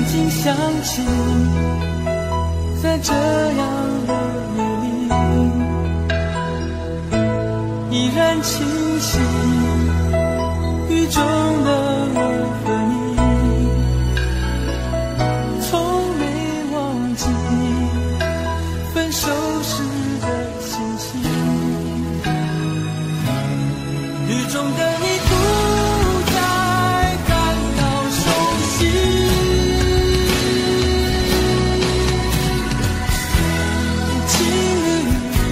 经想起，在这样的夜里，依然清晰，雨中的我和你，从没忘记分手时的心情。雨中的你不再感到熟悉，轻的雨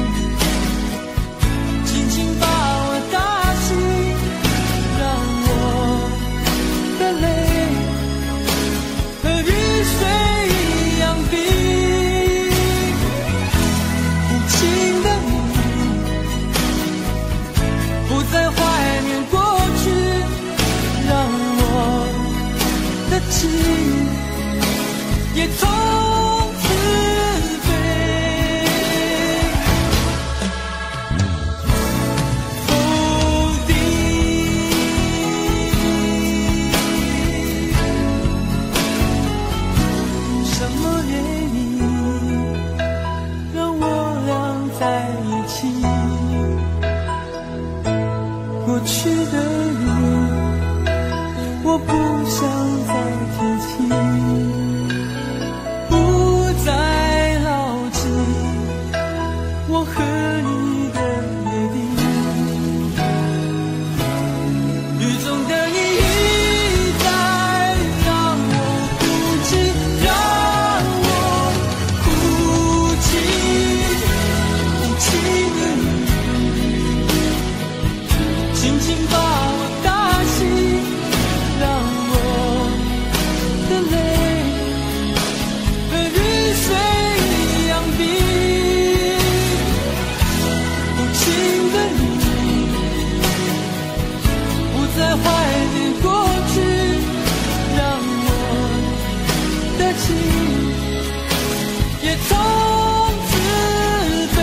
轻轻把我打醒，让我的泪和雨水一样冰。无情的你不再怀念过去，让我的情也从此飞。否定什么原因让我俩在一起？过去的你，我不想再提起，不再牢记我和你的约定。雨中的你一再让我哭泣，让我哭泣，无情的你轻轻把我打醒，让我的泪和雨水一样冰。无情的你不再怀念过去，让我的情也从此飞。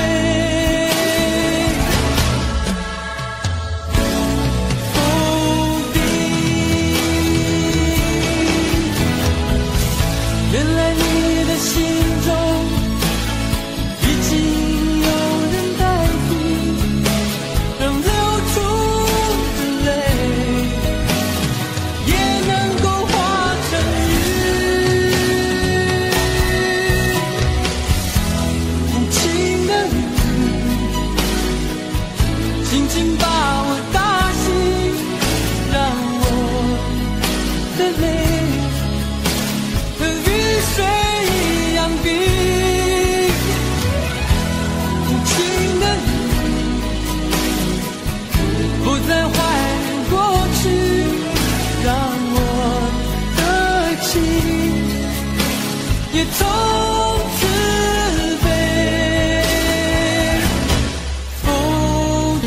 否定，原来你的心中已经有人代替，让流出的泪也能够化成雨。无情的雨轻轻把我打醒，让我的泪和雨水一样冰。无情的你不再怀念过去，让我的情也从此飞。否定。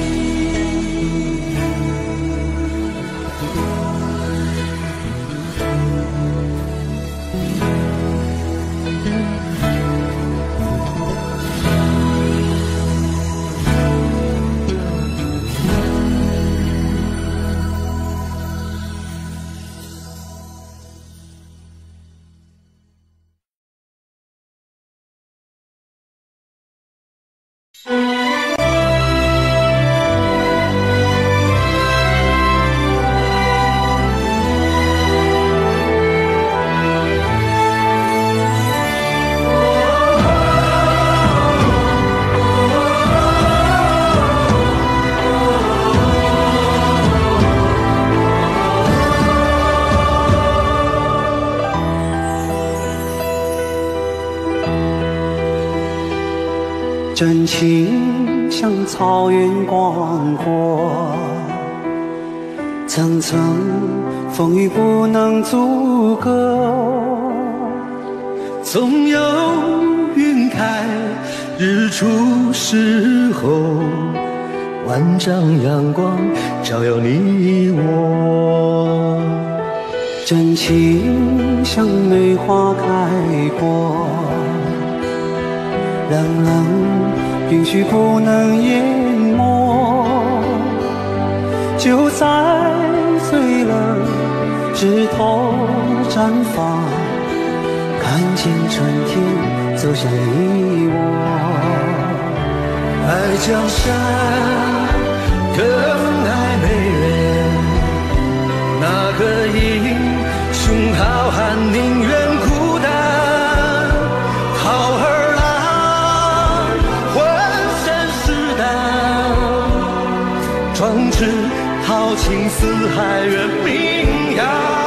真情像草原广阔，层层风雨不能阻隔。总有云开日出时候，万丈阳光照耀你我。真情像梅花开过，冷冷允许不能淹没，就在最冷枝头绽放，看见春天走向你我。 爱江山更爱美人，那个英雄好汉宁愿孤单，好儿郎浑身是胆，壮志豪情四海远名扬。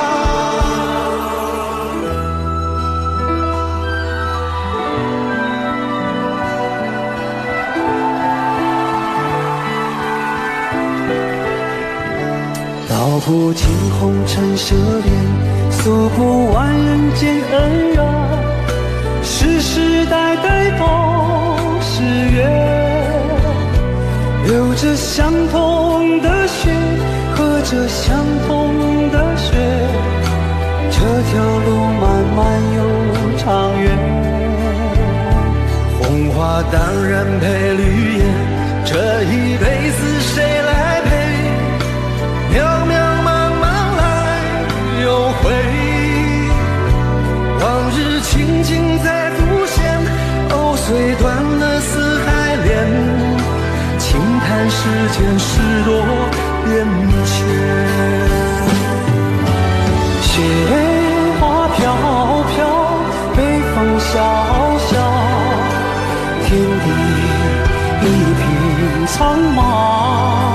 道不尽红尘奢恋，诉不完人间恩怨，世世代代都是缘，流着相同的血，喝着相同的血，这条路漫漫又长远。 红花当然配绿叶，这一辈子谁来陪？渺渺茫茫来又回，往日情景再浮现，藕虽断了丝还连，轻叹世间事多变迁。 雪花飘飘，北风萧萧，天地一片苍茫。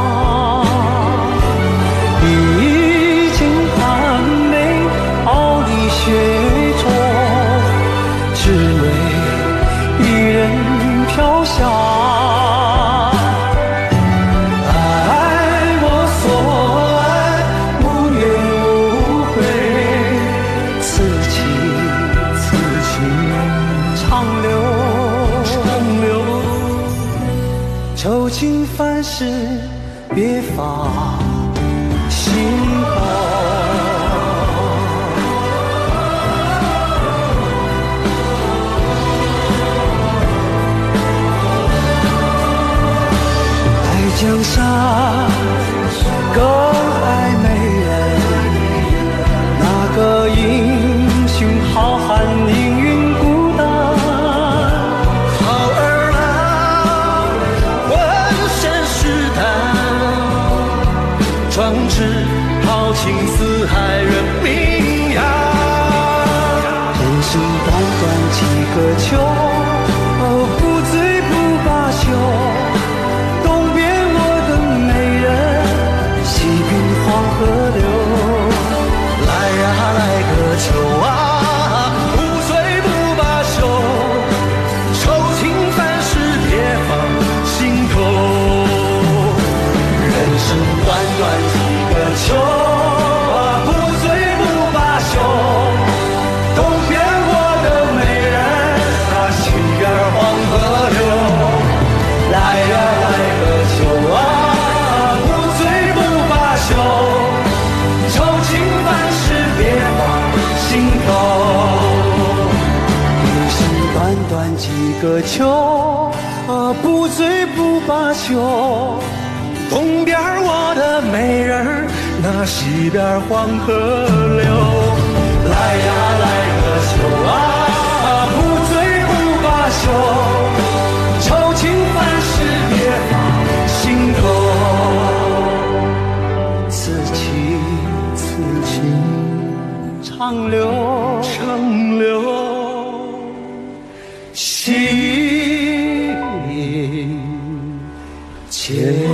历经寒梅傲立雪中，只为一人飘香。爱我所爱，无怨无悔，此情长留，愁情烦事别放心头。爱江山更爱美人，那个英雄好汉宁愿孤单， 好儿郎浑身是胆，壮志豪情四海远名扬。 人生短短几个秋，不醉不罢休，东边我的美人，西边黄河流。 来呀来个秋啊，不醉不罢休，愁情烦事别放心头。人生短短几个秋啊，不醉不罢休，东边我的美人，那西边黄河流。来呀来个秋啊，不醉不罢休，愁情烦事别放心头。 人生短短几个秋，不醉不罢休， 东边我的美人，那西边黄河流。来呀来个秋啊，不醉不罢休，愁情烦事别放心头。 此情长留， 长留心间。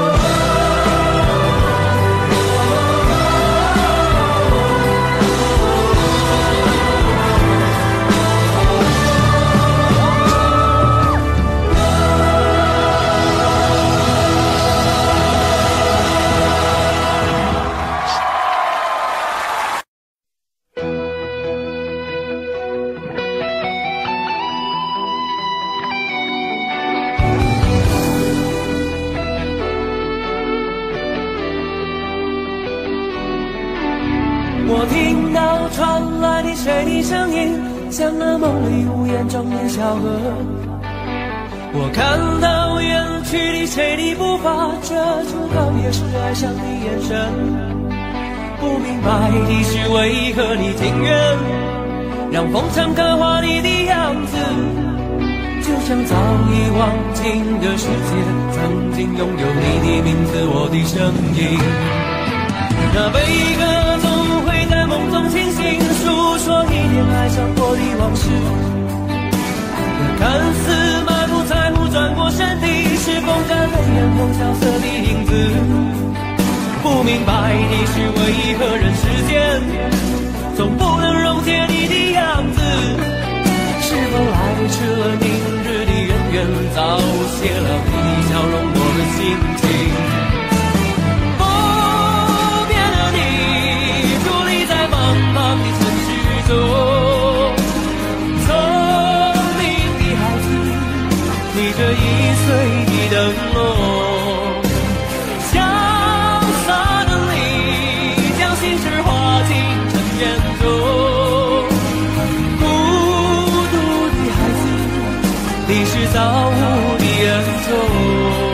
我听到传来的水的声音，像那梦里无言中的小河。我看到远去的谁的步伐，这就告别时爱上的眼神。不不明白的是为何你情愿让风尘刻画你的样子，就像早已忘情的世界曾经拥有你的名字，我的声音。那悲歌总会在梦中清醒，诉说一点爱上过的往事。那看似满不在乎转过身的，是风干泪眼后萧瑟的影子。不明白的是为何人世间总不能溶解你的样子，是否来迟了明日的渊源，早谢了你的笑容我的心情。不变的你伫立在茫茫的城市中，聪明的孩子提着易碎的灯笼，你是造物的恩宠。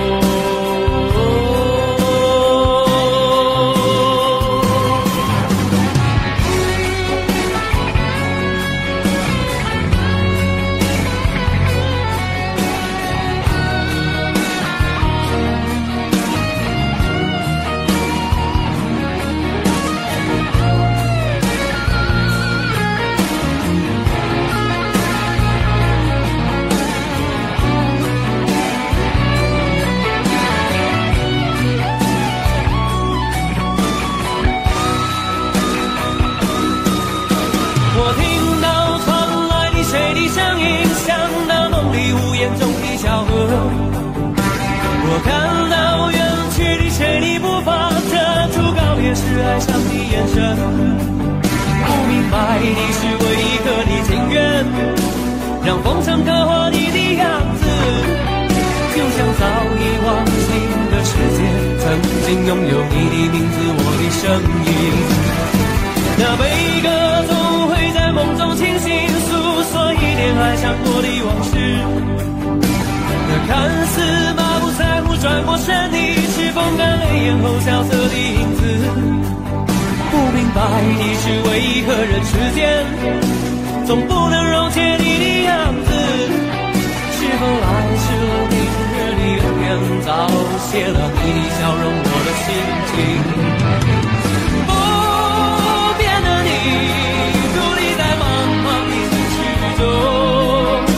我看到远去的谁的步伐，遮住告别时哀伤的眼神。不明白的是为何你情愿让风尘刻画你的样子，就像早已忘情的世界曾经拥有你的名字，我的声音。那悲歌总会在梦中清醒，诉说一点爱上过的往事。那看似满不在乎转过身的，是风干泪眼后萧瑟的影子。不明白的是为何人世间总不能溶解你的样子，是否来迟了明日的渊源，早谢了你的笑容我的心情。不变的你伫立在茫茫的城市中，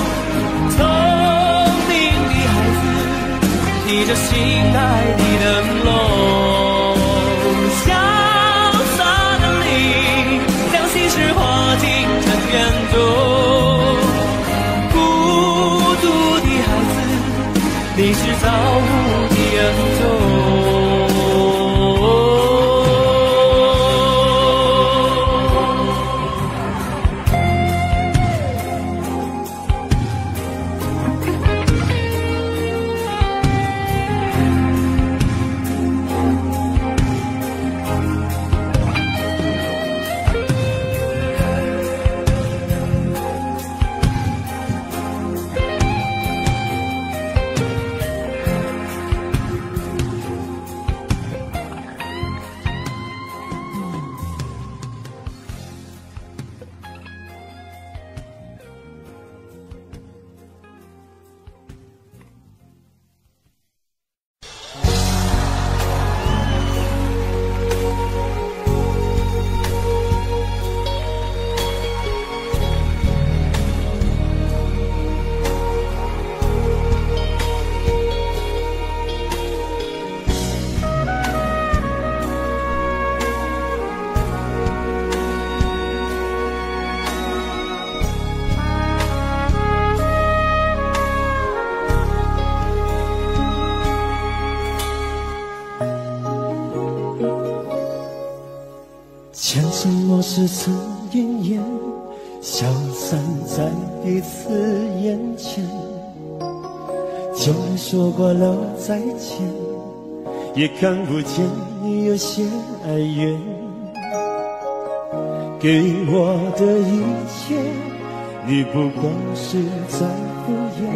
提着心爱的灯笼，潇洒的你将心事化进尘缘中。孤独的孩子，你是造物的恩宠。 前尘莫是曾奄奄，消散在彼此眼前。就连说过了再见，也看不见你有些哀怨。给我的一切，你不光是在敷衍。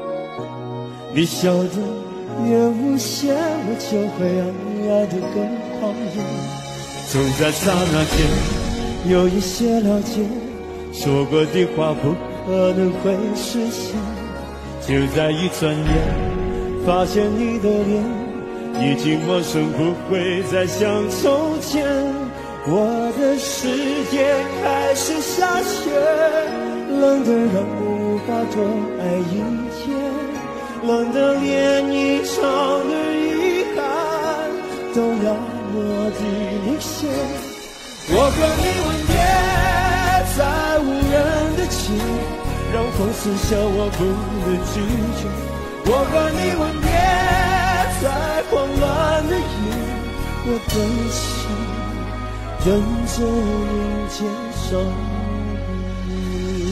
你笑得越无邪，我就会爱得更谎言，总在刹那间有一些了解，说过的话不可能会实现，就在一转眼发现你的脸已经陌生，不会再像从前。我的世界开始下雪，冷得让我无法多爱一天，冷得连一场的遗憾都那么的明显。我和你吻别在无人的街，让风撕笑我不能拒绝。我和你吻别在慌乱的夜，我的心等着迎接伤悲。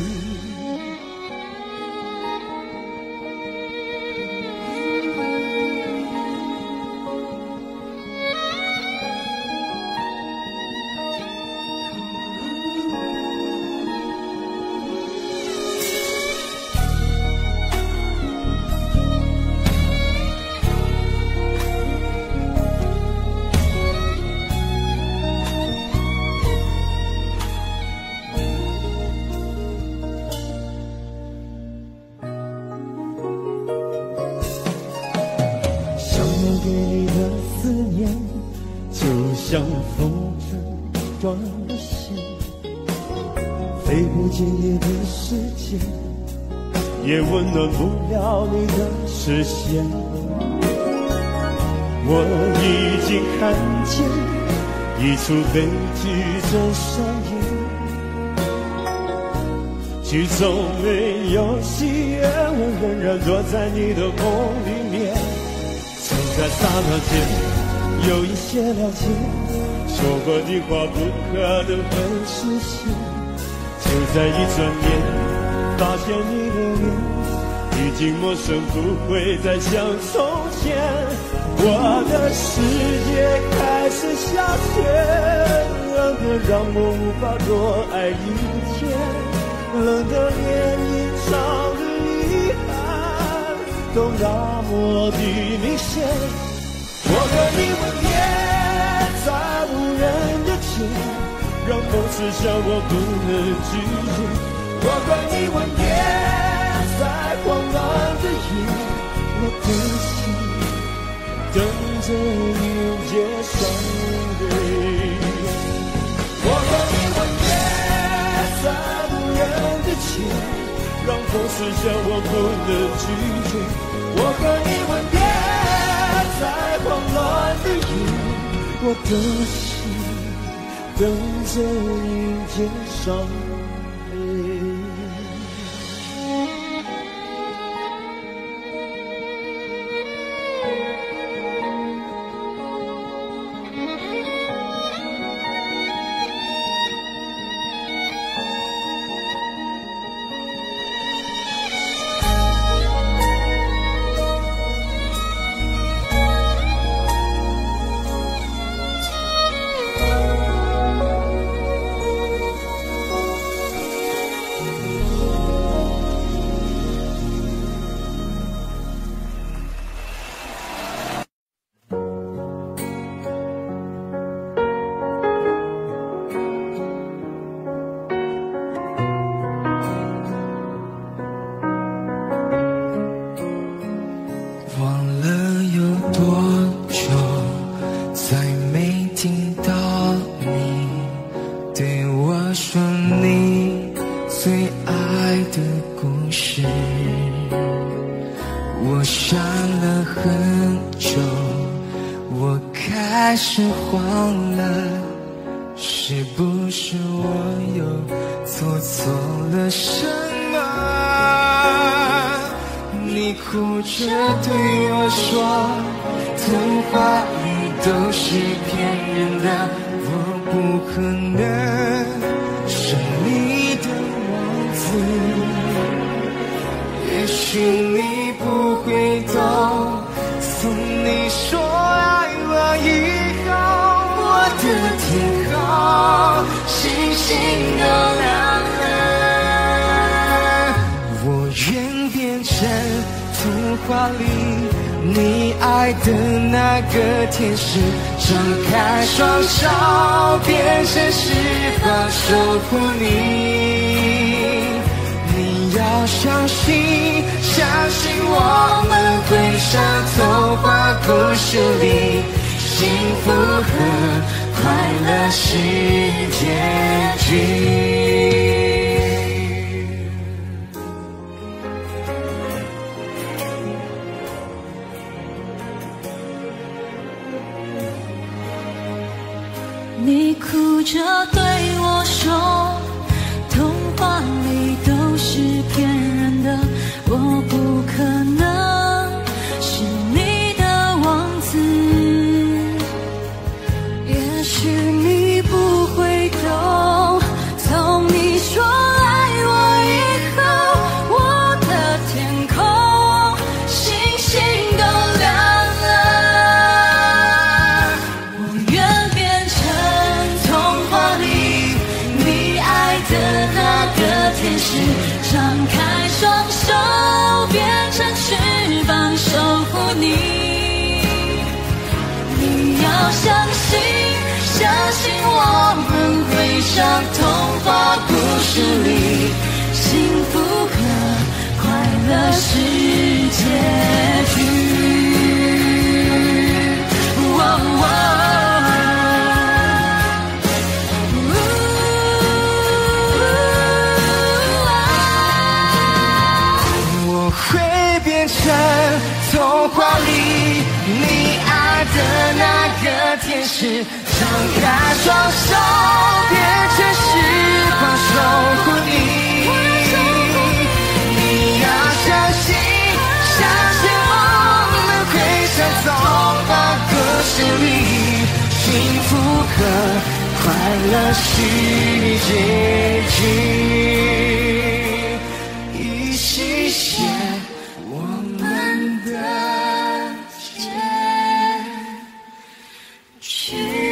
给你的思念，就像风筝断了线，飞不进你的世界，也温暖不了你的视线。我已经看见一出悲剧正上演，剧中没有喜悦，我仍然躲在你的梦里面。在刹那间有一些了解，说过的话不可能会实现，就在一转眼发现你的脸已经陌生，不会再像从前。我的世界开始下雪，冷得让我无法多爱一天，冷得连一场的遗憾都那么的明显。我和你吻别在无人的街，让风痴笑我不能拒绝。我和你吻别在慌乱的夜，我的心等着迎接伤悲。我和你吻别在无人的街，让风痴笑我不能拒绝。我和你吻别在慌乱的夜，我的心等着迎接伤悲。 你爱的那个天使，张开双手，变成翅膀守护你。你要相信，相信我们会像童话故事里，幸福和快乐是结局。 你哭着对我说，童话里都是骗人的，我不可能是你的王子。也许你不会懂，从你说爱我以后，我的天空星星都亮了。我愿变成童话里你爱的那个天使，张开双手，变成翅膀守护你。你要相信，相信我们会像童话故事里，幸福和快乐是结局。 我会变成童话里你爱的那个天使，张开双手，变成翅膀守护你。你要相信，相信我们会像童话故事里，幸福和快乐是结局。一起写我们的结局。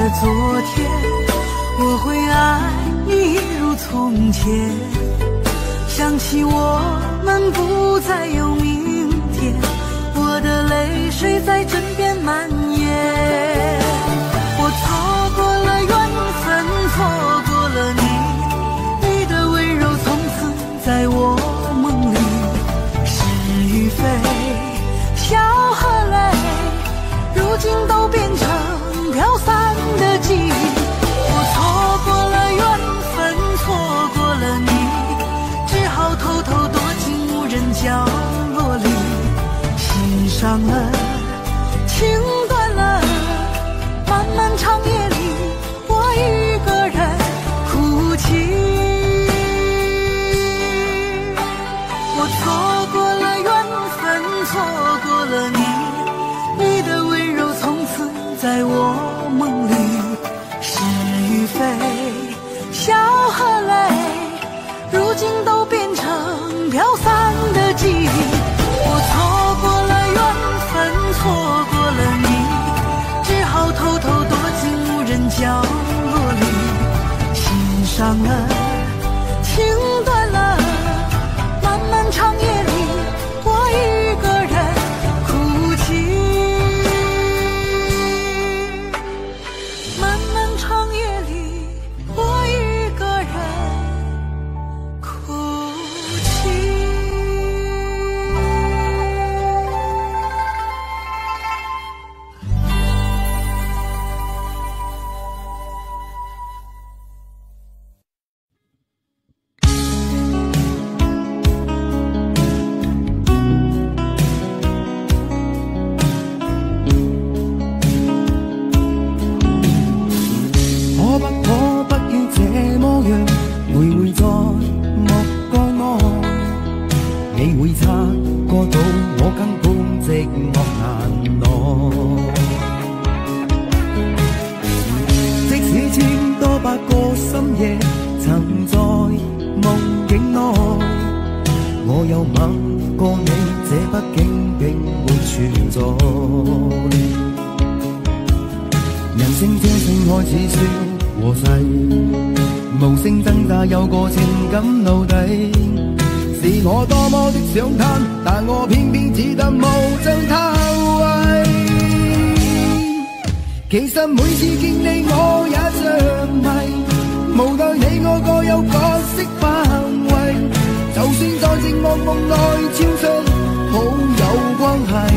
的昨天，我会爱你一如从前。想起我们不再有明天，我的泪水在枕边蔓延。我错过了缘分，错过了你，你的温柔从此在我梦里。是与非，笑和泪，如今都变成飘散的记忆。我错过了缘分，错过了你，只好偷偷躲进无人角落里。心伤了，情断了，漫漫长夜里，我一个人哭泣。我错过了缘分，错过了你，你的温柔从此在我梦里。是与非，笑和泪，如今都变成飘散的记忆。我错过了缘分，错过了你，只好偷偷躲进无人角落里。心伤了，情断了，漫漫长夜里，我一个人哭泣。漫漫长夜里，我一个人哭泣。 其實每次見你我也着迷，無奈你我各有角色範圍，就算在寂寞夢內超出好友關係，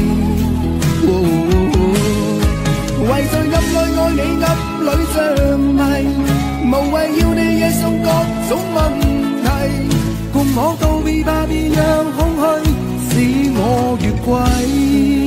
為在暗內愛你暗裏着迷，無謂要你惹送各種問題，共我道別吧，別讓空虛使我越軌。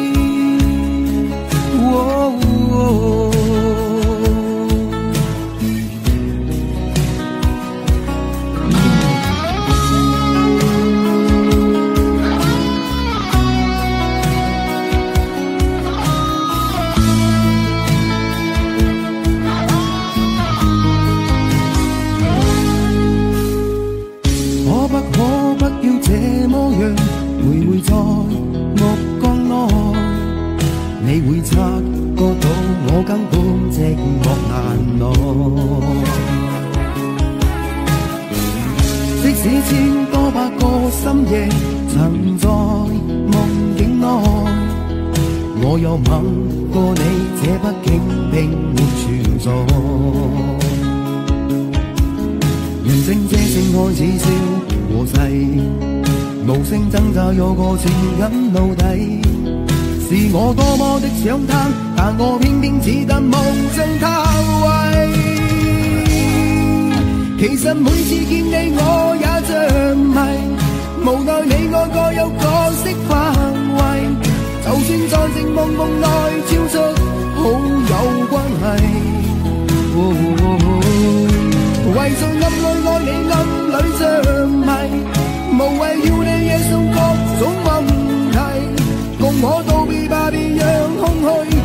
你會察覺到我根本寂寞難耐，即使千多百個深夜曾在夢境內，我有吻過你，這畢竟並沒存在。人生這性愛似笑和逝，無聲掙扎有個情感奴隸。是我多麼的想貪，但我偏偏只得無盡他為。其實每次見你我也着迷，無奈你我各有角色範圍，就算在寂寞夢內超出好友關係，為在暗內愛你暗裏着迷，無謂要你惹送各種問題。共我道別吧，別讓空虛。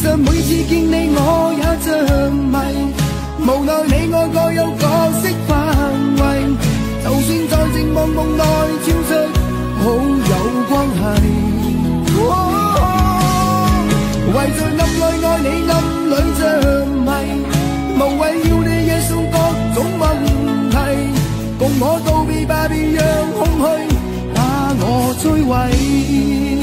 實每次見你我也着迷，無奈你愛各有角色範圍，就算在寂寞夢內超出好友關係。為在暗裏愛你暗裏着迷，無謂要你惹送各種問題，共我道別吧，別讓空虛把我摧毀。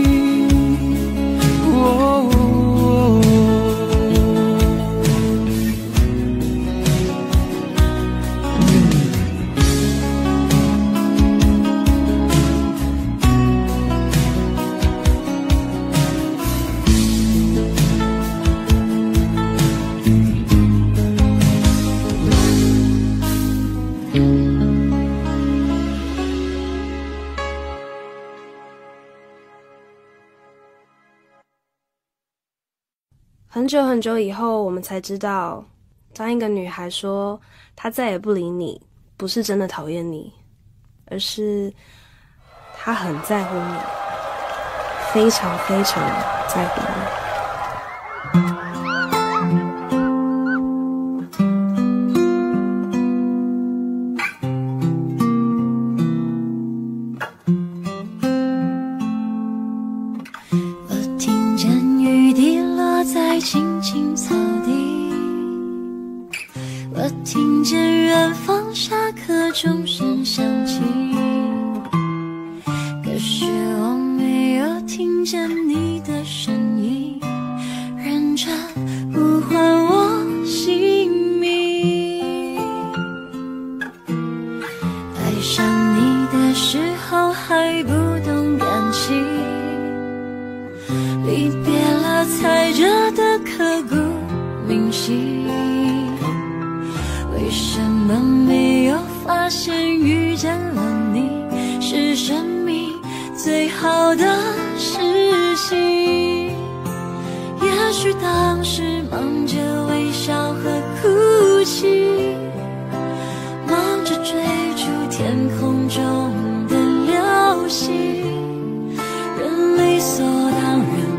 很久很久以后，我们才知道，当一个女孩说她再也不理你，不是真的讨厌你，而是她很在乎你，非常非常在乎你。 青青草地，我听见远方下课钟声响起，可是我没有听见你的声音，认真呼唤我姓名。爱上你的时候还不懂感情，离别了踩着的刻骨铭心，为什么没有发现遇见了你是生命最好的事情？也许当时忙着微笑和哭泣，忙着追逐天空中的流星，人理所当然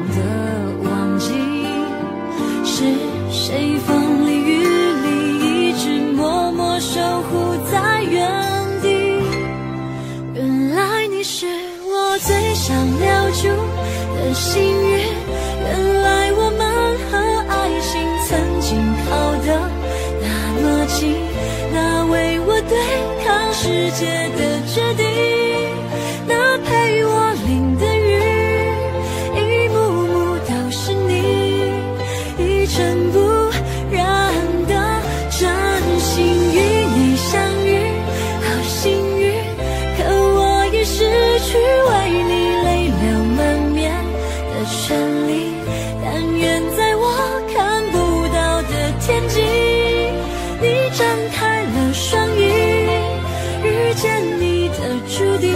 是谁风里雨里一直默默守护在原地？原来你是我最想留住的幸运，原来我们和爱情曾经靠得那么近，那为我对抗世界的决定，那陪我淋的雨，一幕幕都是你，一尘不染的真心与你相遇，好幸运，可我已失去为你泪流满面的权利，但愿在我看不到的天际，你张开了双翼，遇见你的注定，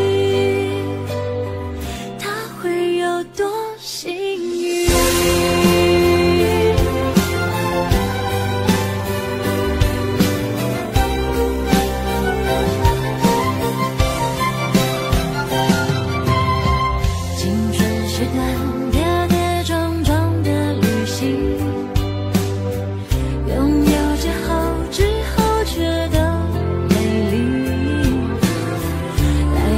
他会有多幸运？来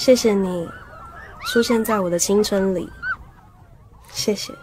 谢谢你出现在我的青春里，谢谢。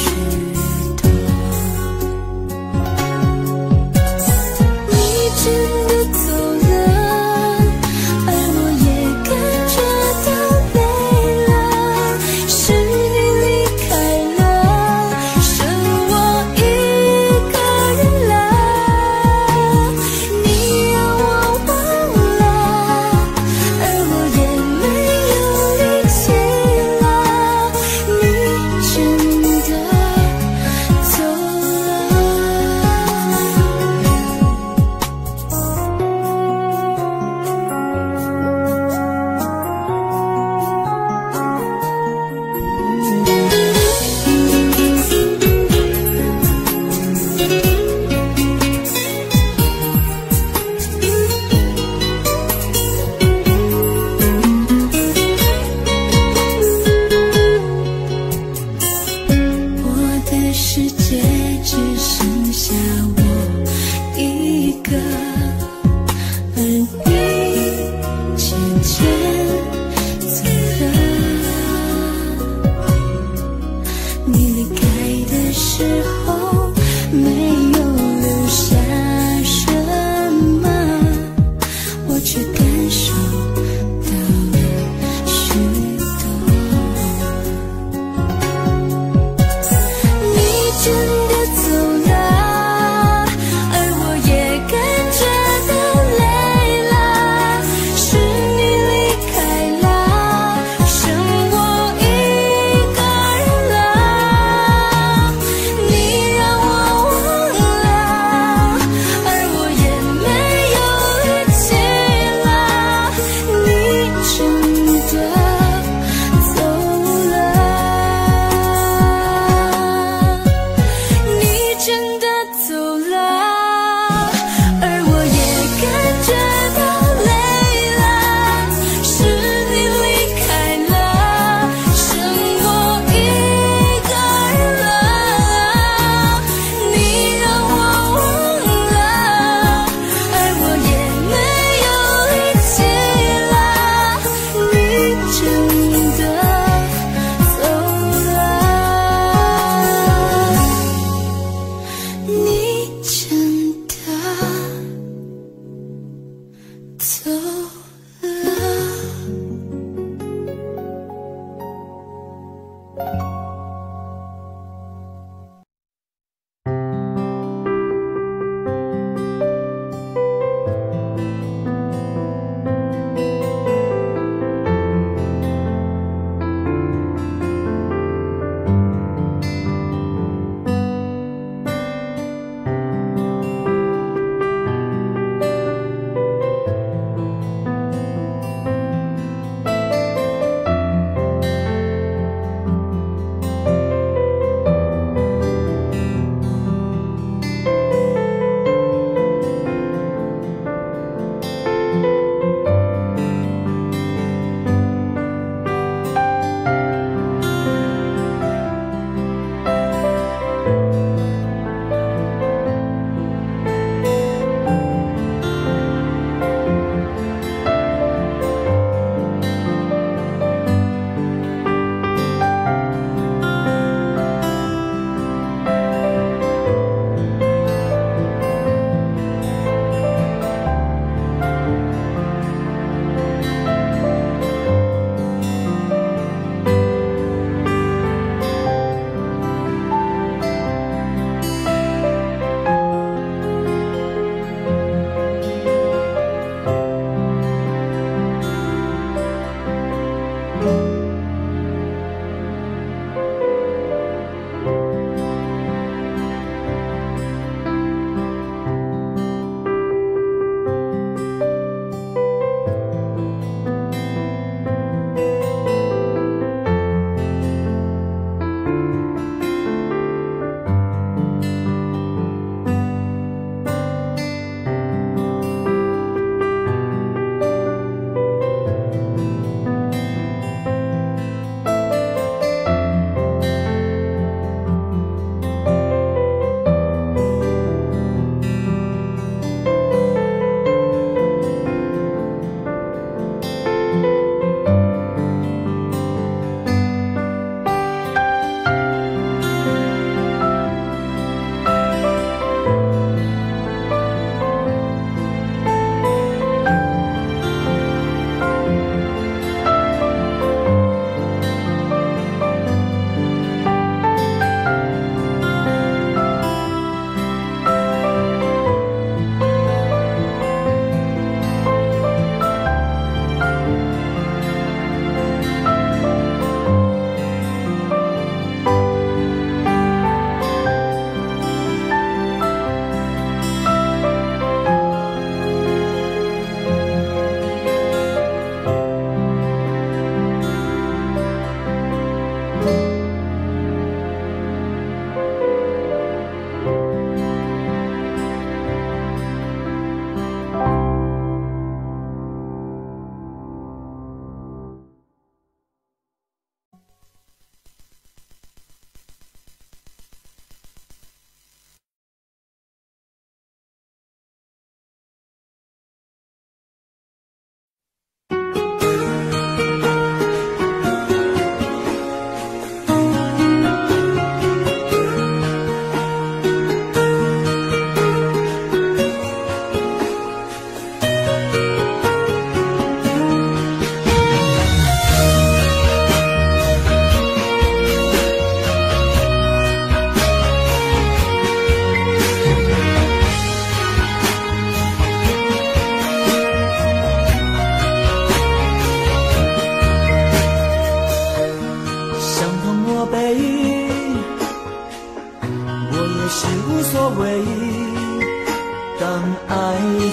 你知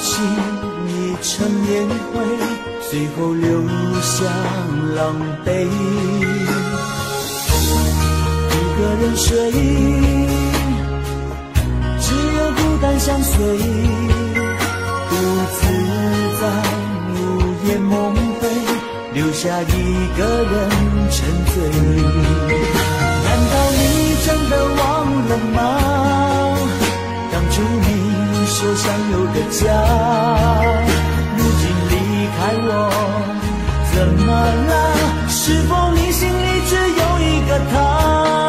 心已成烟灰，最后留下狼狈。一个人睡，只有孤单相随，独自在午夜梦回，留下一个人沉醉。难道你真的忘了吗？当初你说想有个家，如今离开我，怎么了？是否你心里只有一个他？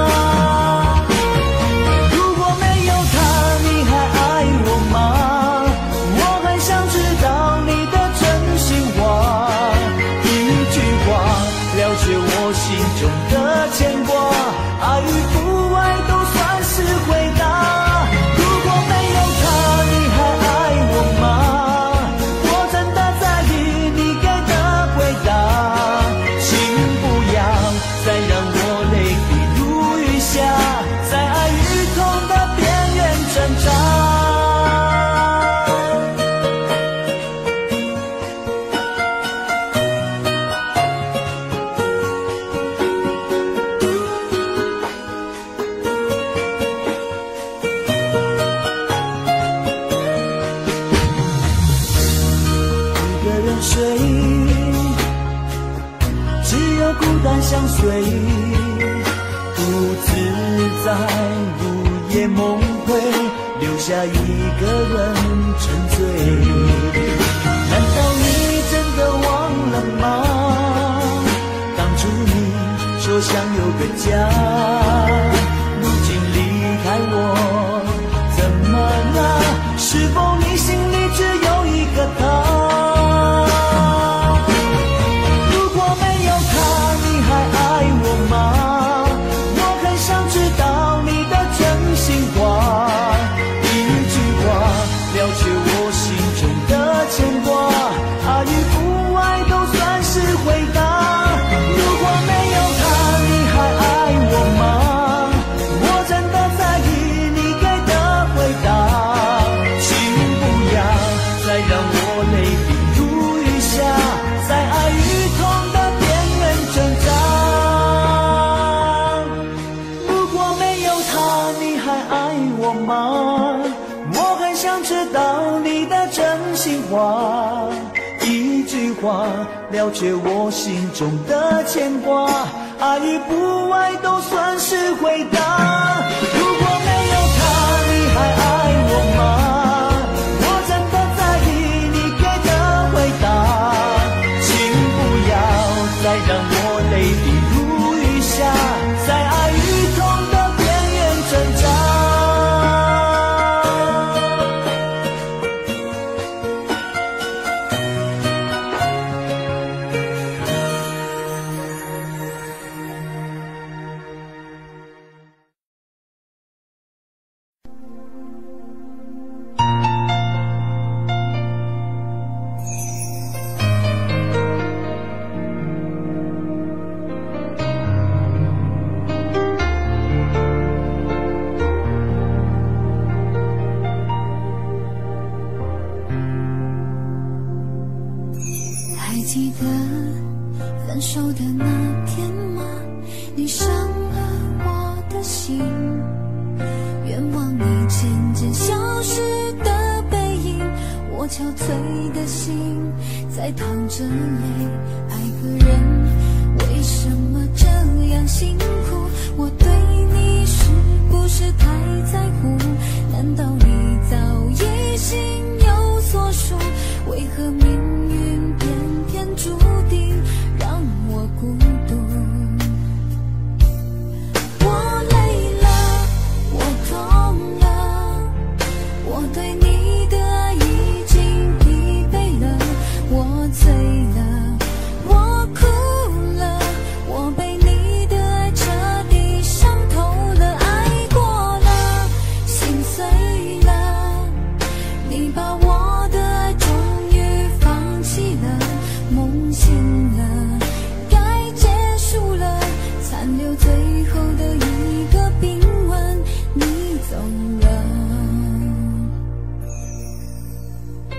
如果没有他，你还爱我吗？我很想知道你的真心话，一句话了却我心中的牵挂，爱与不爱都算是回答。相随，独自在午夜梦回，留下一个人沉醉。难道你真的忘了吗？当初你说想有个家，如今离开我，怎么了？是否你心里只有一个他？一句话了却我心中的牵挂，爱与不爱都算是回答。如果没有他，你还爱我吗？我真的在意你给的回答，请不要再让我泪滴如雨下，在爱与痛的边缘挣扎。 记得分手的那天吗？你伤了我的心，愿望你渐渐消失的背影，我憔悴的心在淌着泪。爱个人为什么这样辛苦？我对你是不是太在乎？难道你早已心有所属？为何命运偏偏注定让我孤独？我累了，我痛了，我对你的爱已经疲惫了，我醉了，我哭了，我被你的爱彻底伤透了，爱过了，心碎了，你把我的爱终于放弃了，梦醒了，该结束了，残留最后的一个冰吻，你走了。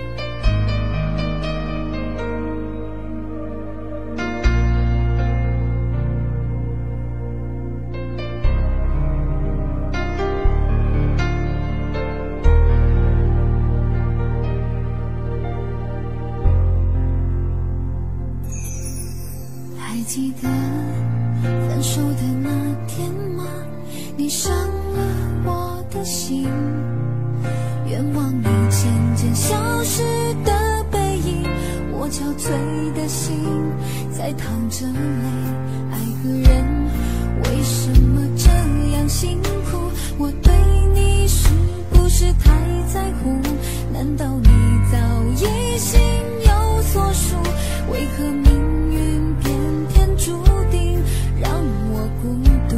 记得分手的那天吗？你伤了我的心，愿望你渐渐消失的背影，我憔悴的心在淌着泪。爱个人为什么这样辛苦？我对你是不是太在乎？难道你早已心有所属？为何命运偏偏注定让我孤独？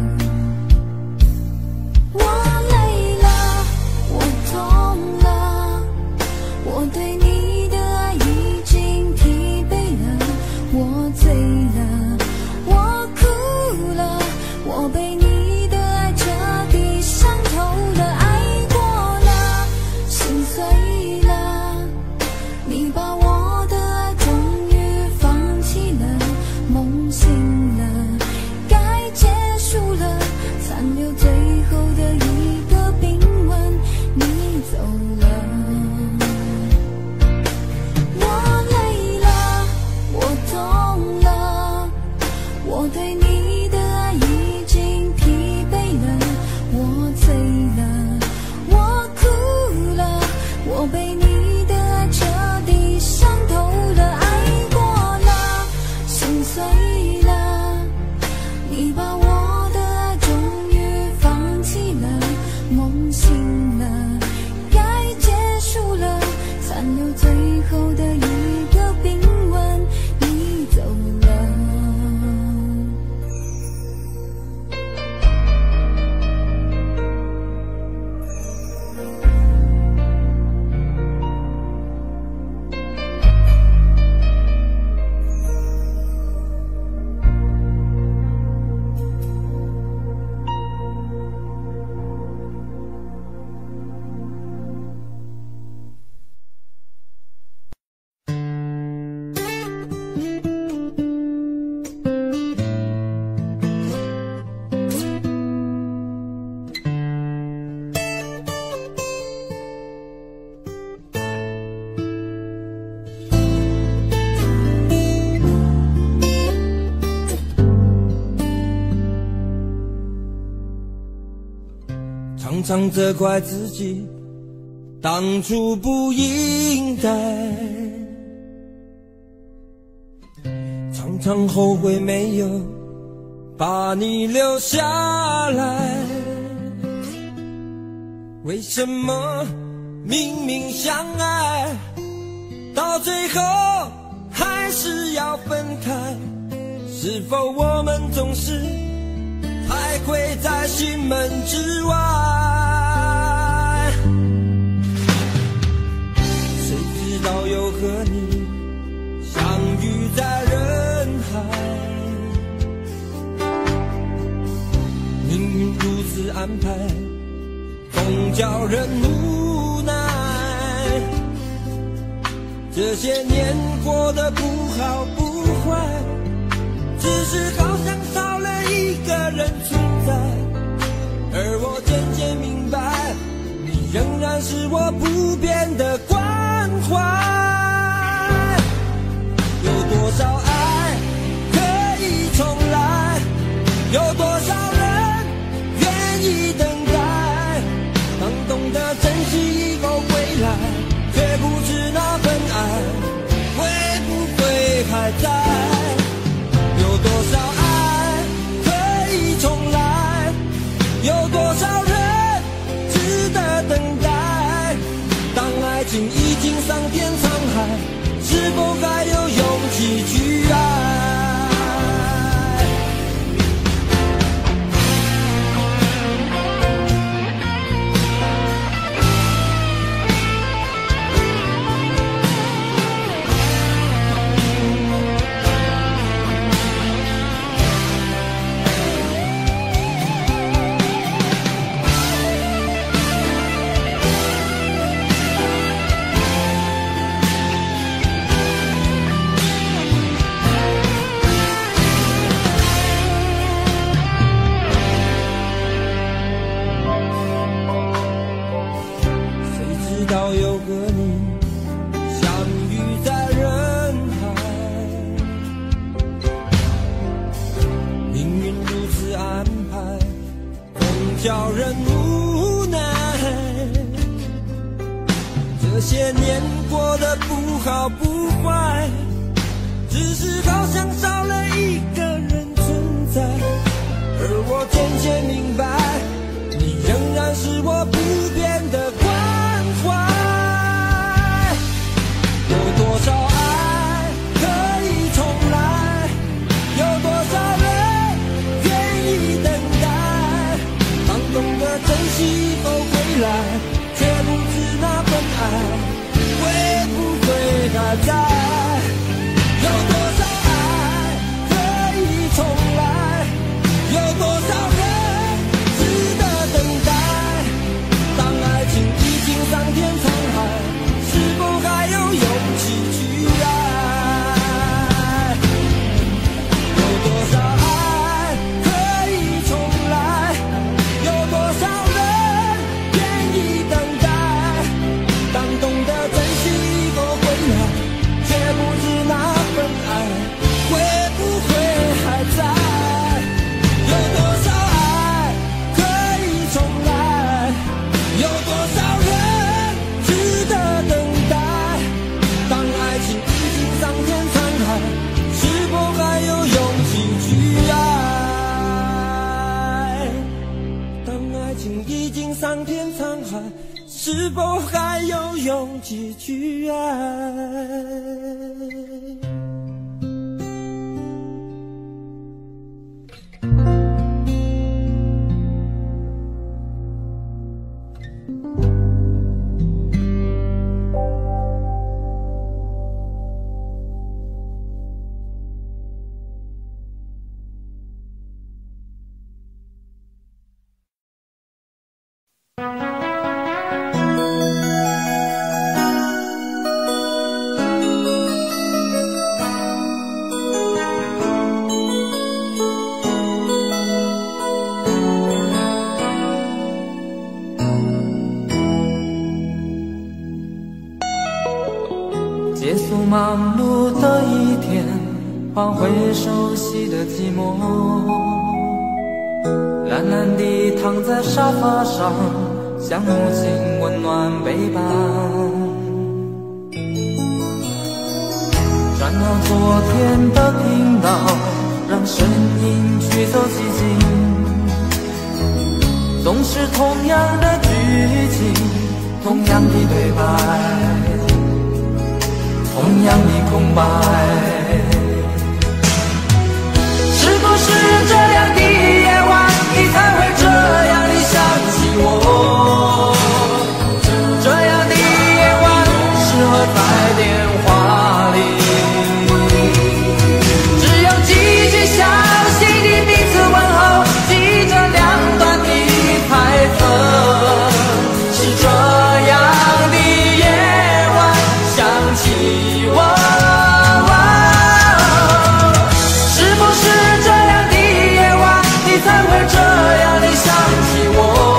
我累了，我痛了，我对你的爱已经疲惫了，我醉了，我哭了，我被你的爱彻底伤透了，爱过了，心碎了，你把我的爱终于放弃了，梦醒了，该结束了，残留最后的一个冰吻，你走了。我累了，我痛了，我对你的爱已经疲惫了，我醉了，我哭了，我被你的爱彻底伤透了，爱过了，心碎了，你把我的爱终于放弃了，梦醒了，该结束了，残留最后的一个冰吻，你走了。 常常责怪自己当初不应该，常常后悔没有把你留下来。为什么明明相爱，到最后还是要分开？是否我们总是徘徊在心门之外？谁知道又和你相遇在人海，命运如此安排，总叫人无奈。这些年过得不好不坏，只是好像少了一个人存在，而我渐渐明白，你仍然是我不变的关怀。有多少爱可以重来，有多少人愿意等待，当懂得珍惜以后归来，却不知那份爱会不会还在。有多少爱可以重来，有多少人值得等待，当爱情已经桑田沧海，是否还有勇气去爱？ 人无奈。这些年过得不好不坏，只是好像少了一个人存在。而我渐渐明白，你仍然是我不变的关怀。有多少爱可以重来？有多少人愿意等待？当懂得珍惜后回来，却不知那份爱会不会还在？有多少爱可以重来？有多少人值得等待？当爱情已经桑田沧海，是否还有勇气去爱？有多少爱可以重来？有多少人愿意等待？当懂得珍惜后回来，却不知那份爱会不会还在？有多少爱可以重来？有多少人值得等待？当爱情已经桑田沧海，是否还有勇气去爱？当爱情已经桑田沧海，是否还有勇气去爱？ 结束忙碌的一天，换回熟悉的寂寞，懒懒地躺在沙发上，像母亲温暖背叛。转到昨天的频道，让声音驱走寂静，总是同样的剧情，同样的对白，同样的空白。是不是这样的夜晚，你才会这样的想起我？这样的夜晚适合在电话里，只有几句小心的彼此问候，记着两段的猜测。是这样的夜晚想起我，是不是这样的夜晚，你才会这样的想起我？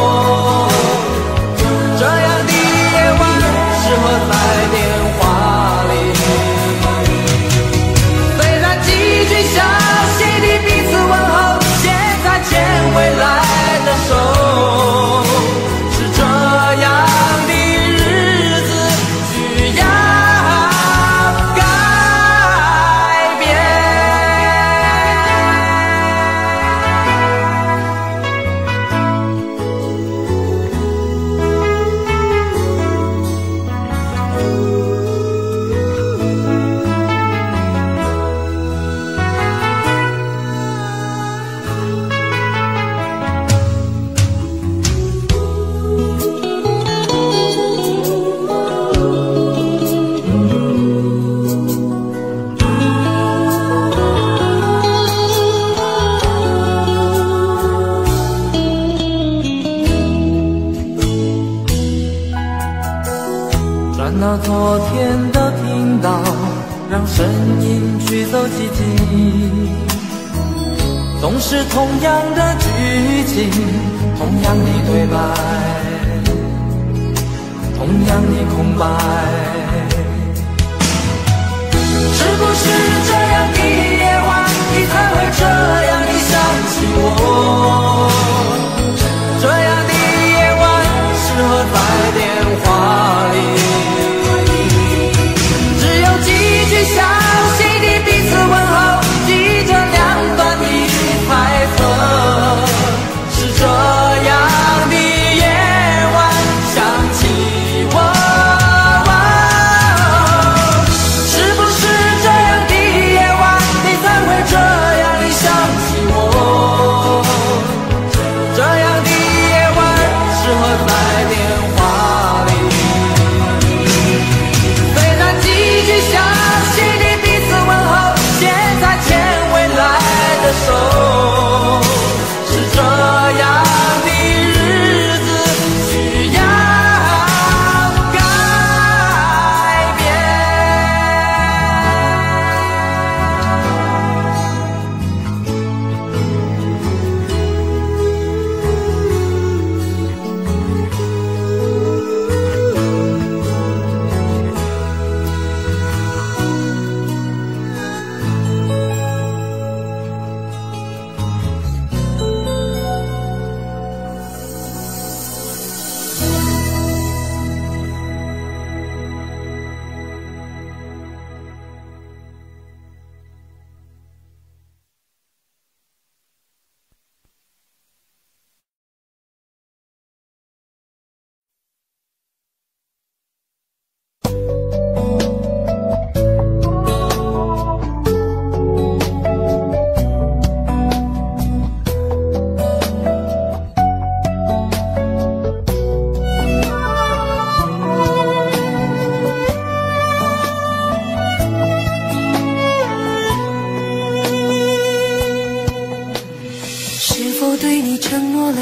这样的夜晚适合在电话里，虽然几句小心的彼此问候，现在牵未来的手。是这样的日子需要改变。转到昨天的频道，让声音驱走寂静，总是同样的剧情，同样的对白，同样的空白。是不是这样的夜晚，你才会这样的想起我？这样的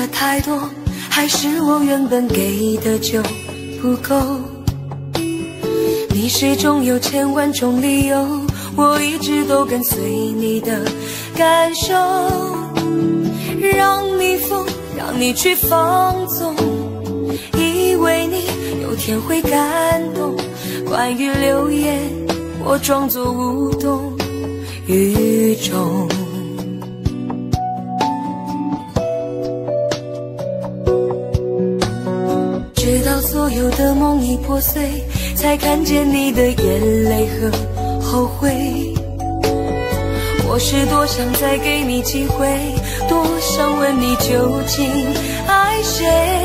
太多，还是我原本给的就不够？你始终有千万种理由，我一直都跟随你的感受，让你疯，让你去放纵，以为你有天会感动。关于流言，我装作无动于衷。直到所有的梦已破碎，才看见你的眼泪和后悔。我是多想再给你机会，多想问你究竟爱谁。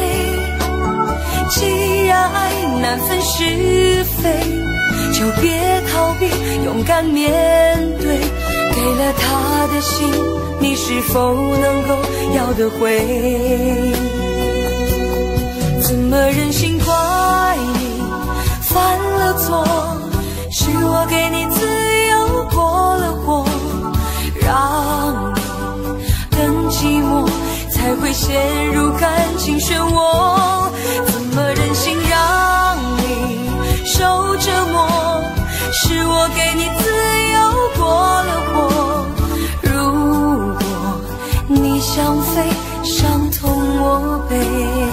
既然爱难分是非，就别逃避，勇敢面对。给了他的心，你是否能够要得回？怎么忍心怪你犯了错？是我给你自由过了火，让你更寂寞，才会陷入感情漩涡。怎么忍心让你受折磨？是我给你自由过了火。如果你想飞，伤痛我背。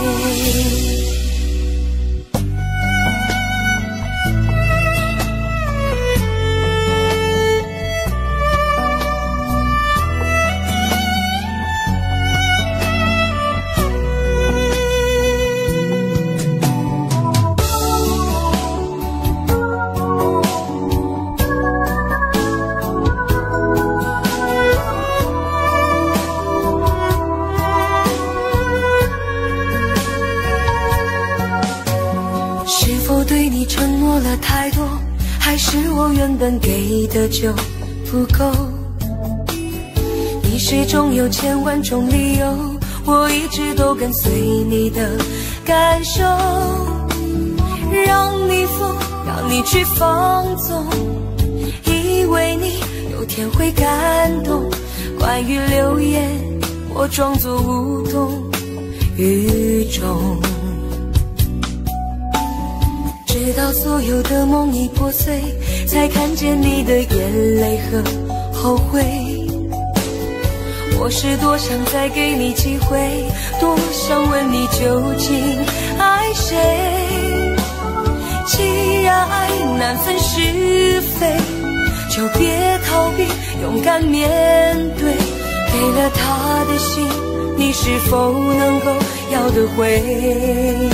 对你承诺了太多，还是我原本给的就不够？你始终有千万种理由，我一直都跟随你的感受，让你疯，让你去放纵，以为你有天会感动。关于流言，我装作无动于衷。直到所有的梦已破碎，才看见你的眼泪和后悔。我是多想再给你机会，多想问你究竟爱谁。既然爱难分是非，就别逃避，勇敢面对。给了他的心，你是否能够要得回？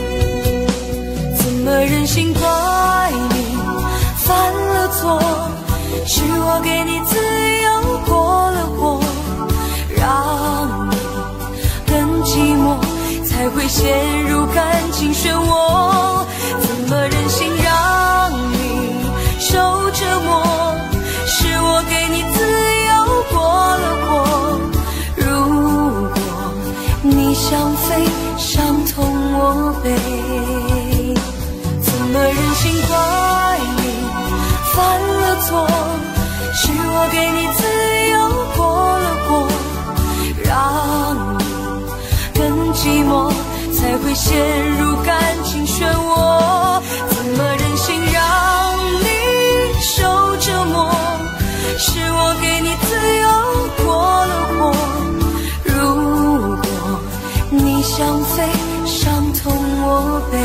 怎么忍心怪你犯了错？是我给你自由过了火，让你更寂寞，才会陷入感情漩涡。怎么忍心让你受折磨？是我给你自由过了火。如果你想飞，伤痛我背。怎么忍心怪你犯了错？是我给你自由过了火，让你更寂寞，才会陷入感情漩涡。怎么忍心让你受折磨？是我给你自由过了火。如果你想飞，伤痛我背。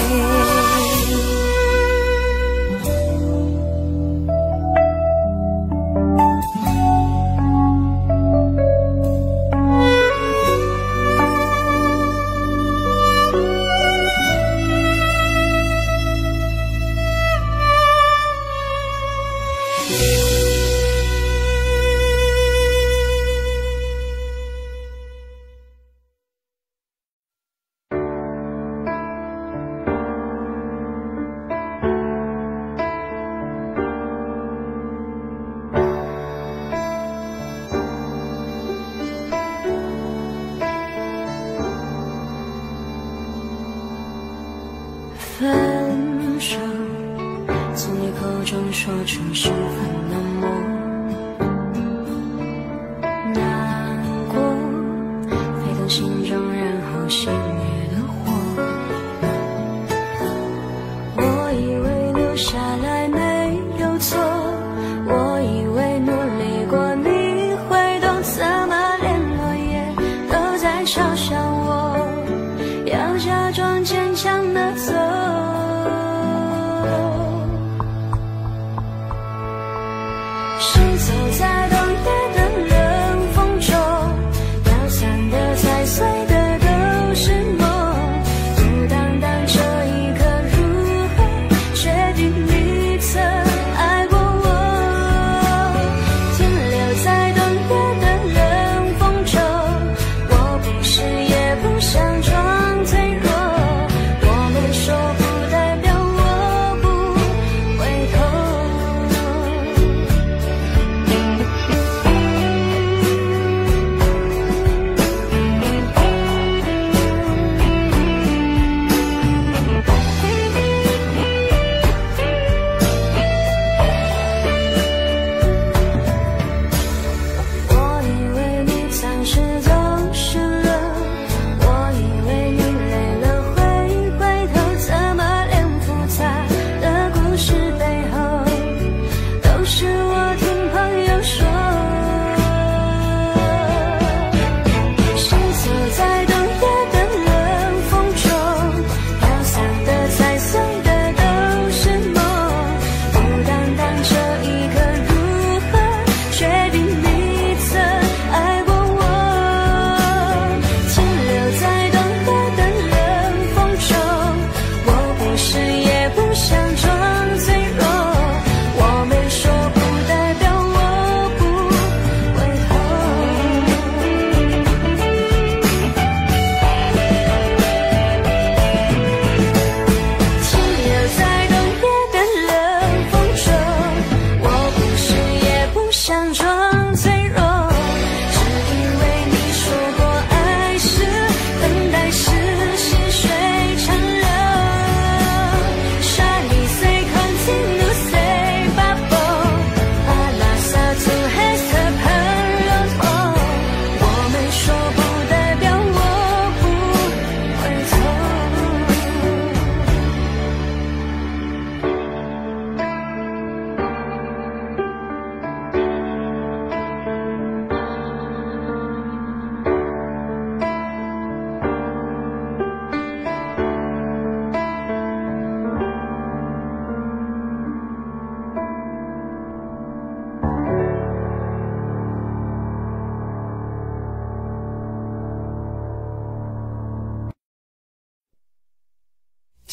分手，从你口中说出十分冷漠，难过，沸腾心中任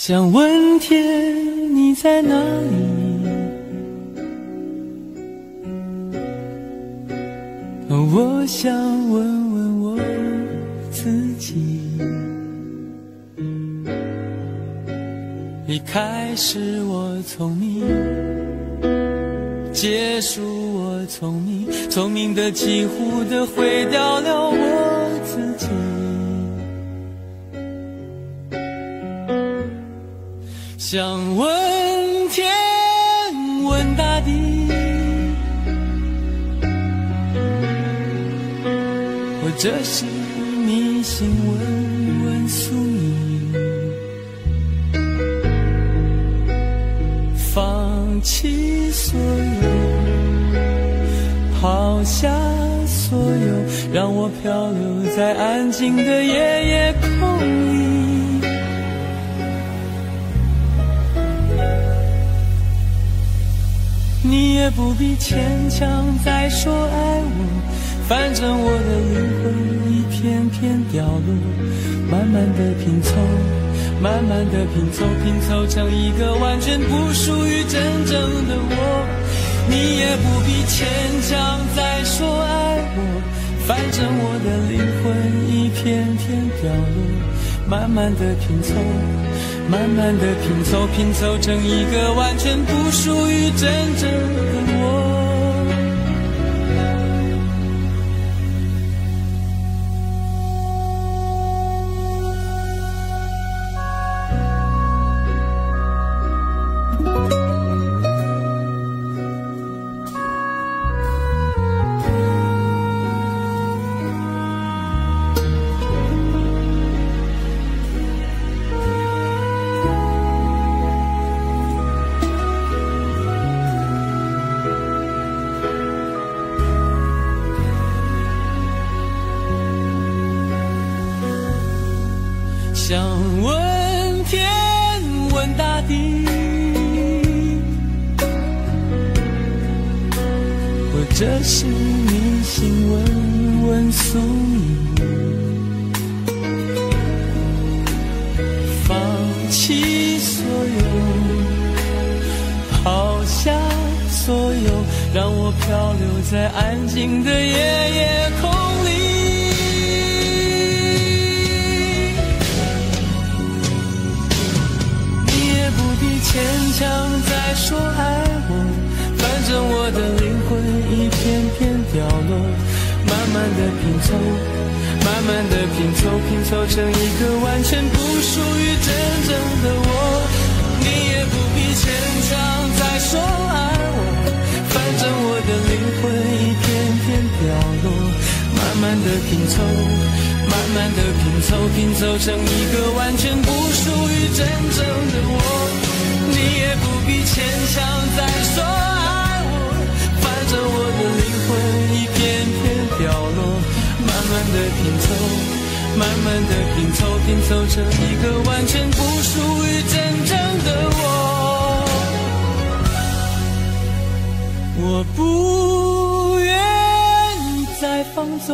想问天你在哪里？我想问问我自己。离开是我聪明，结束我聪明，聪明的几乎的毁掉了我自己。想问天问大地，或者是迷信问问宿命，放弃所有，抛下所有，让我漂流在安静的夜夜空里。你也不必牵强再说爱我，反正我的灵魂一片片掉落，慢慢的拼凑，慢慢的拼凑，拼凑成一个完全不属于真正的我。你也不必牵强再说爱我，反正我的灵魂一片片掉落，慢慢的拼凑，慢慢的拼凑，拼凑成一个完全不属于真正的我。想问天问大地，或者是迷信问问宿命，放弃所有，抛下所有，让我漂流在安静的夜夜空里。牵强再说爱我，反正我的灵魂一片片掉落，慢慢的拼凑，慢慢的拼凑，拼凑成一个完全不属于真正的我。你也不必牵强再说爱我，反正我的灵魂一片片掉落，慢慢的拼凑，慢慢的拼凑，拼凑成一个完全不属于真正的我。你也不必牵强再说爱我，反正我的灵魂一片片掉落，慢慢的拼凑，慢慢的拼凑，拼凑成一个完全不属于真正的我。我不愿再放纵，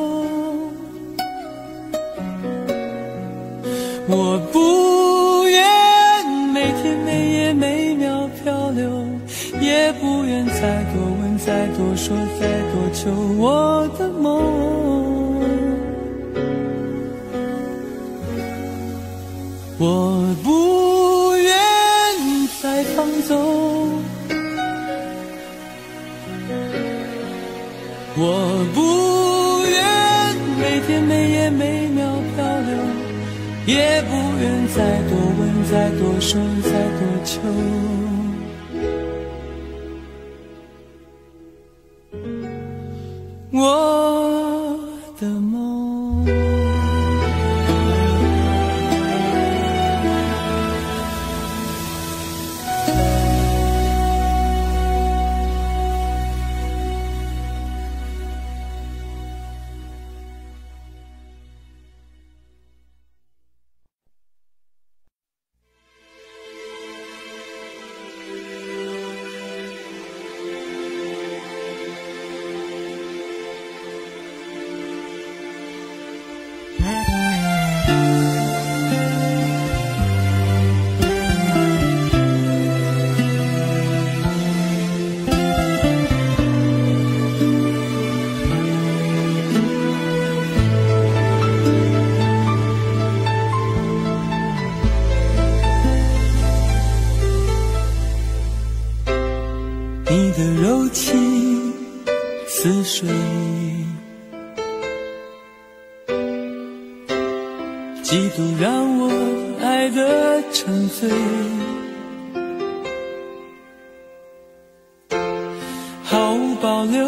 我不愿每天每夜每秒漂流，也不愿再多问再多说再多求我的梦。我不愿再放纵，我不愿每天每夜每秒漂流，也不愿再多问再多说再多求我的梦。 你的柔情似水，嫉妒让我爱得沉醉，毫无保留，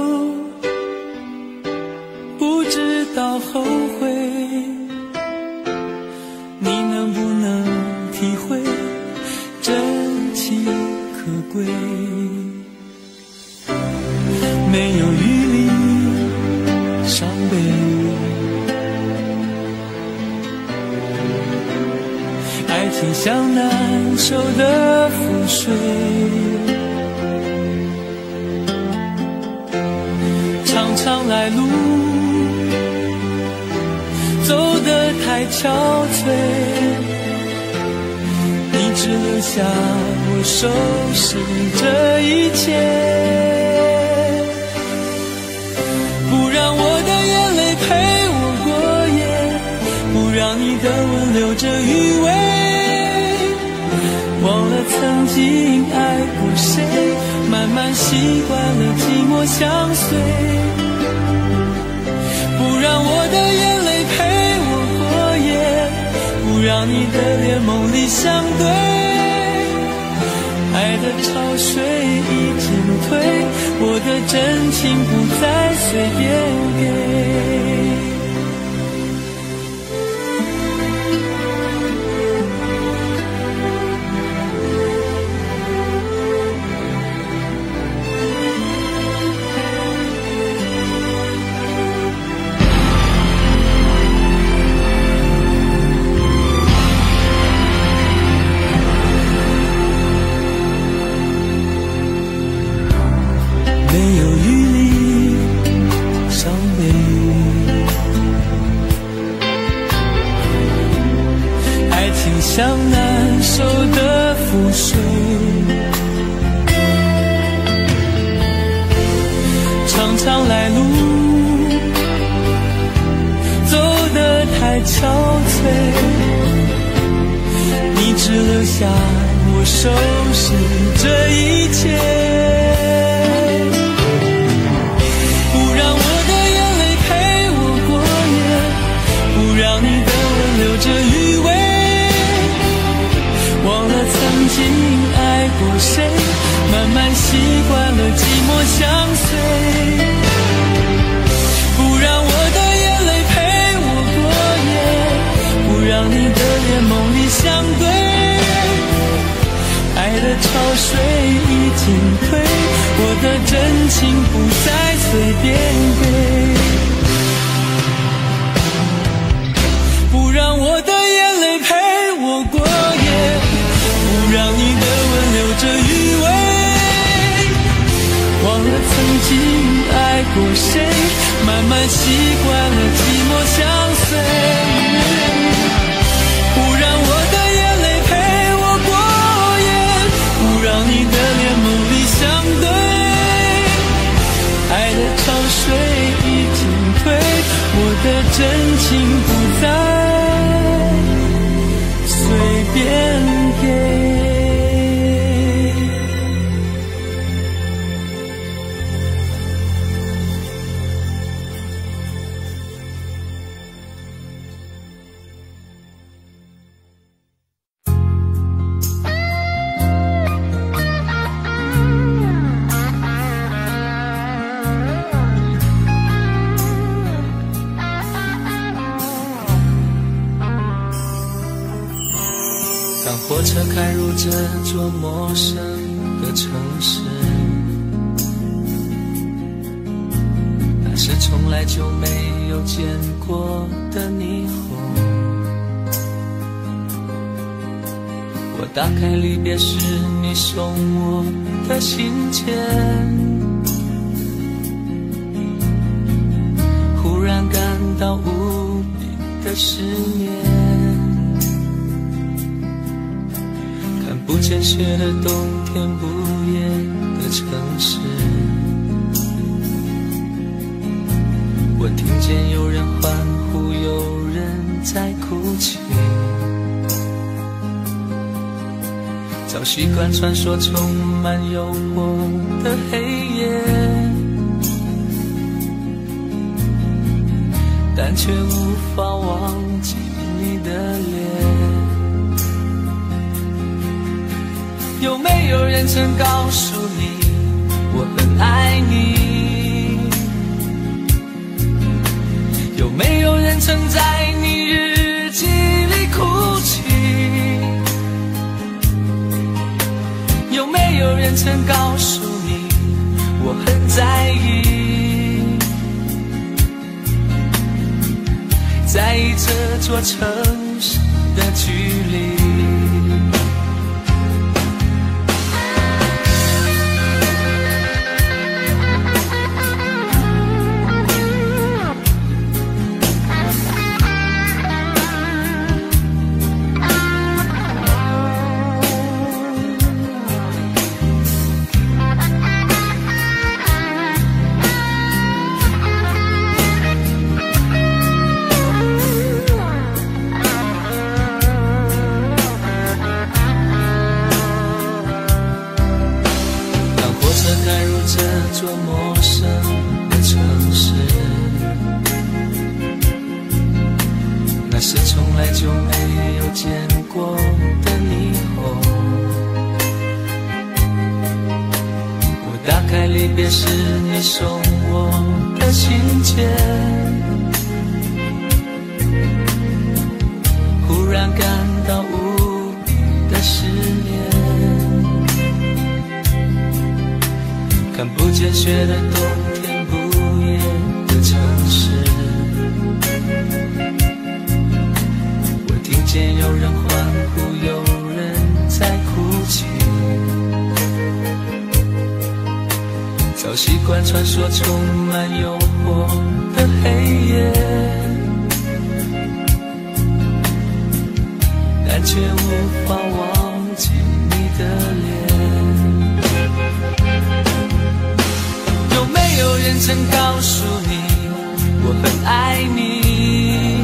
不知道后悔，你能不能体会真情可贵？没有余力伤悲，爱情像难收的覆水，常常来路走得太憔悴，你只留下我收拾这一切，不让我的眼泪陪我过夜，不让你的吻留着余味，忘了曾经爱过谁，慢慢习惯了寂寞相随，不让我的眼泪陪我过夜，不让你的脸梦里相对，爱的潮水已经退，我的真情不再随便给。没有余力伤悲，爱情像难收的覆水，常常来路走得太憔悴，你只留下我收拾这一切，留着余味，忘了曾经爱过谁，慢慢习惯了寂寞相随，不让我的眼泪陪我过夜，不让你的脸梦里相对，爱的潮水已经退，我的真情不再随便给，不让我的眼泪陪我过夜，不让你的吻留着余味，忘了曾经爱过谁，慢慢习惯了寂寞相随，不让我的眼泪陪我过夜，不让你的脸梦里相对，爱的潮水已经退，我的真情不再随便给。当火车开入这座陌生的城市，那是从来就没有见过的霓虹。我打开离别时你送我的信笺，忽然感到无比的失眠。不见雪的冬天，不夜的城市，我听见有人欢呼，有人在哭泣。 早习惯穿梭充满诱惑的黑夜，但却无法忘记你的脸。有没有人曾告诉你我很爱你？有没有人曾在你日记里哭泣？有没有人曾告诉你我很在意？在意这座城市的距离。这座陌生的城市，那是从来就没有见过的霓虹。我打开离别时你送我的信件，忽然感到无比的思念。看不见雪的冬天，不夜的城市，我听见有人欢呼，有人在哭泣。早习惯穿梭充满诱惑的黑夜，但却无法忘记你的脸。有没有人曾告诉你我很爱你？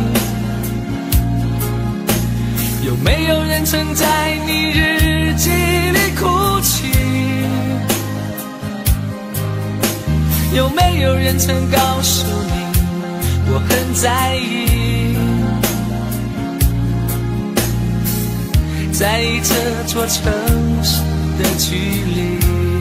有没有人曾在你日记里哭泣？有没有人曾告诉你我很在意？在意这座城市的距离。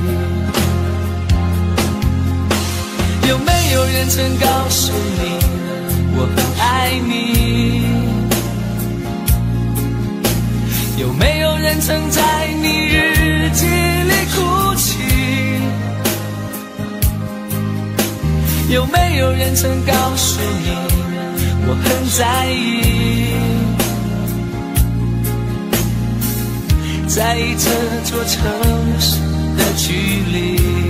有没有人曾告诉你我很爱你？有没有人曾在你日记里哭泣？有没有人曾告诉你我很在意？在意这座城市的距离。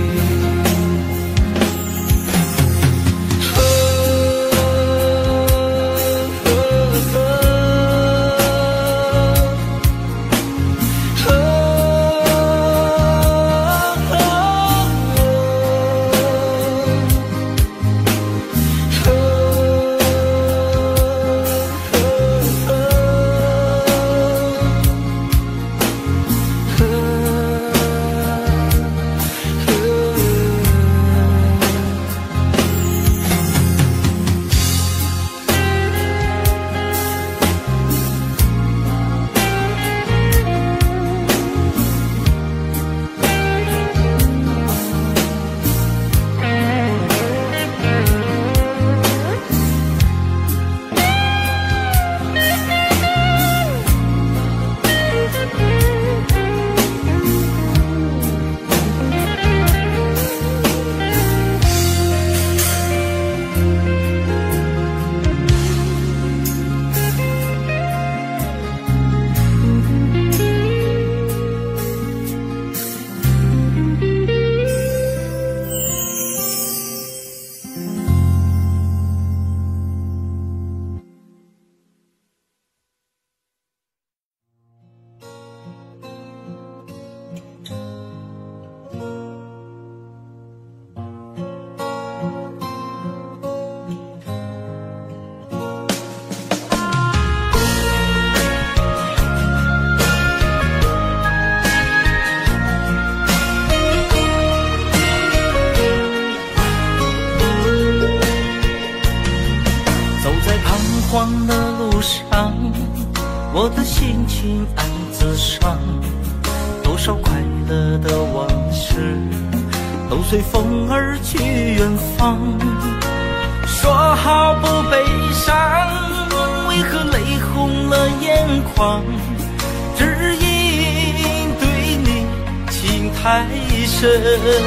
我的心情暗自伤，多少快乐的往事都随风而去远方。说好不悲伤，为何泪红了眼眶？只因对你情太深。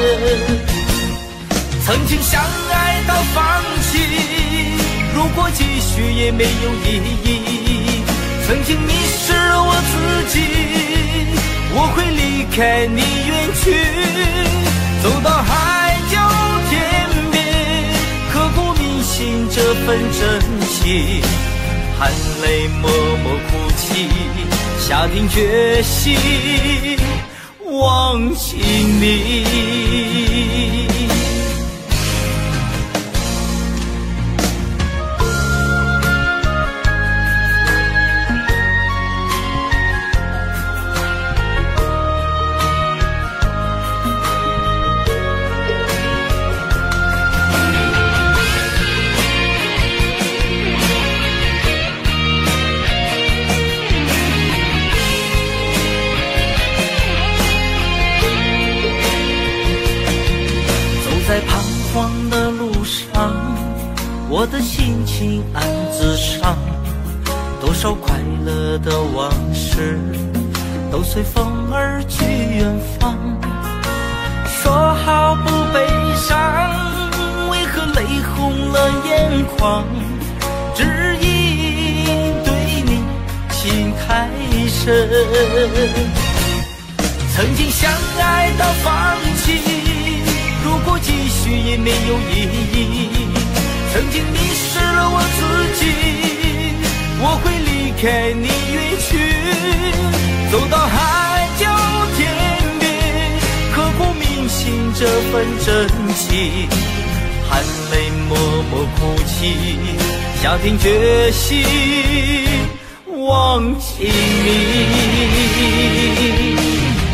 曾经相爱到放弃，如果继续也没有意义。曾经迷失了我自己，我会离开你远去，走到海角天边，刻骨铭心这份真情，含泪默默哭泣，下定决心忘记你。在彷徨的路上，我的心情暗自伤，多少快乐的往事都随风而去远方。说好不悲伤，为何泪红了眼眶？只因对你情太深。曾经相爱到放弃，如果继续也没有意义。曾经迷失了我自己，我会离开你远去，走到海角天边，刻骨铭心这份真情，含泪默默哭泣，下定决心忘记你。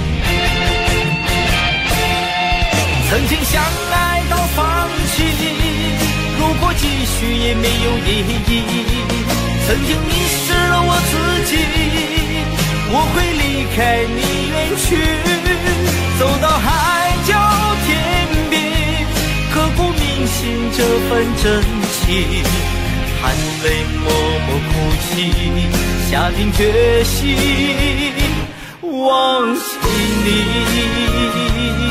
曾经相爱到放弃，如果继续也没有意义。曾经迷失了我自己，我会离开你远去，走到海角天边，刻骨铭心这份真情，含泪默默哭泣，下定决心忘记你。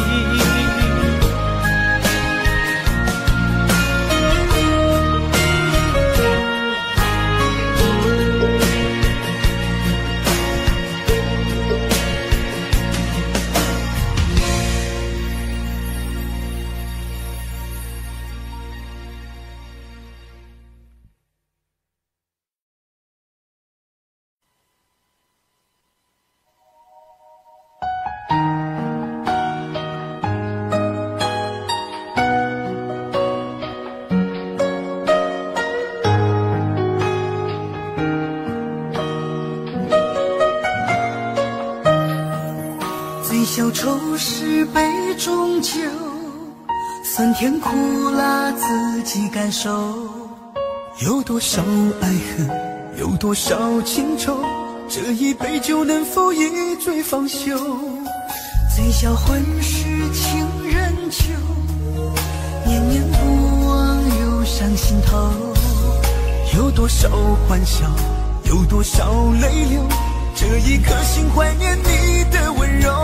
小丑是杯中酒，酸甜苦辣自己感受。 有多少爱恨，有多少情愁，这一杯酒能否一醉方休？ 醉销魂是情人酒，念念不忘忧伤心头。 有多少欢笑，有多少泪流，这一颗心怀念你的温柔。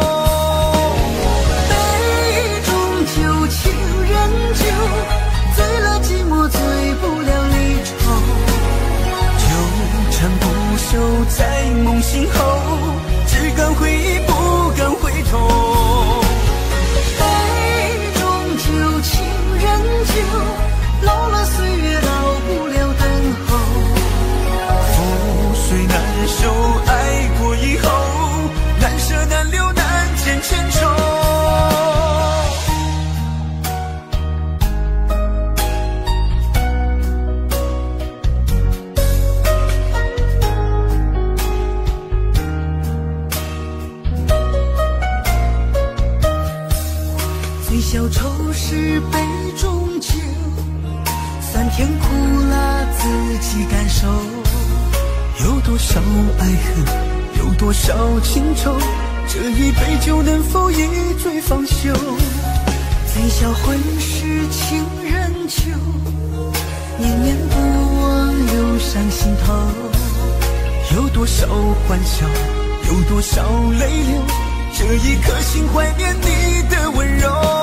酒情人酒，醉了寂寞，醉不了离愁。 纠缠不休在梦醒后，只敢回忆不敢回头。 杯中酒，情人酒，老了岁月，老不了等候。 覆水难收，爱过以后，难舍难留难见千愁。 小丑是杯中酒，酸甜苦辣自己感受。 有多少爱恨，有多少情愁，这一杯酒能否一醉方休？ 醉笑魂是情人酒，念念不忘留上心头。 有多少欢笑，有多少泪流，这一颗心怀念你的温柔。